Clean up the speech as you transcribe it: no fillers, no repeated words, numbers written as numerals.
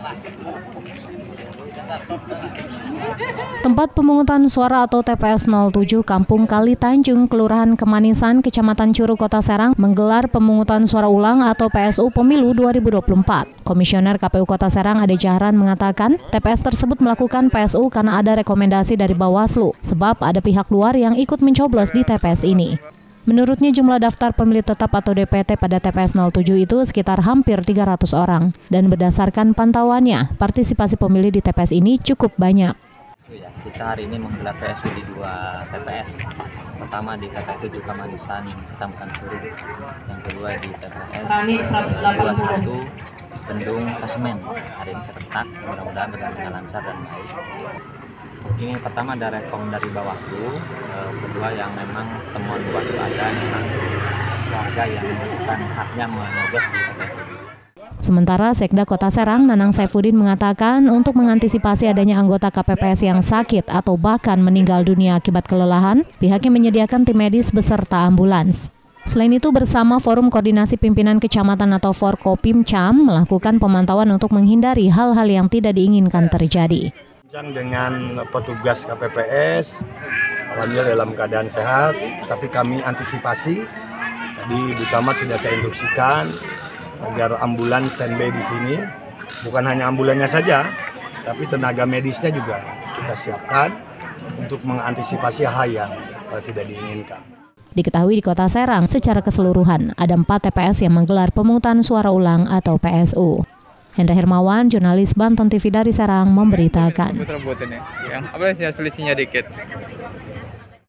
Tempat pemungutan suara atau TPS 07 Kampung Kali Tanjung, Kelurahan Kemanisan, Kecamatan Curug, Kota Serang menggelar pemungutan suara ulang atau PSU Pemilu 2024. Komisioner KPU Kota Serang Ade Jahran mengatakan TPS tersebut melakukan PSU karena ada rekomendasi dari Bawaslu, sebab ada pihak luar yang ikut mencoblos di TPS ini. Menurutnya jumlah daftar pemilih tetap atau DPT pada TPS 07 itu sekitar hampir 300 orang. Dan berdasarkan pantauannya, partisipasi pemilih di TPS ini cukup banyak. Ya, kita hari ini menggelar PSU di 2 TPS. Pertama di TPS 7 Kemanisan, Kecamatan Curug. Yang kedua di TPS 21 Bendung Kasemen. Hari ini serentak, mudah-mudahan berjalan lancar dan baik. Ini pertama ada rekom dari Bawaslu, kedua yang memang temuan Bawaslu ada memang warga yang membutuhkan haknya menyoblos di TPS. Sementara Sekda Kota Serang Nanang Saifuddin mengatakan untuk mengantisipasi adanya anggota KPPS yang sakit atau bahkan meninggal dunia akibat kelelahan, pihaknya menyediakan tim medis beserta ambulans. Selain itu bersama Forum Koordinasi Pimpinan Kecamatan atau Forkopimcam melakukan pemantauan untuk menghindari hal-hal yang tidak diinginkan terjadi. Dengan petugas KPPS, alhamdulillah dalam keadaan sehat, tapi kami antisipasi. Tadi Bu Camat sudah saya instruksikan agar ambulans standby di sini, bukan hanya ambulannya saja, tapi tenaga medisnya juga kita siapkan untuk mengantisipasi hal yang tidak diinginkan. Diketahui di Kota Serang secara keseluruhan ada 4 TPS yang menggelar pemungutan suara ulang atau PSU. Hendra Hermawan, jurnalis Banten TV dari Serang, memberitakan. Yang apa sih selisihnya dikit?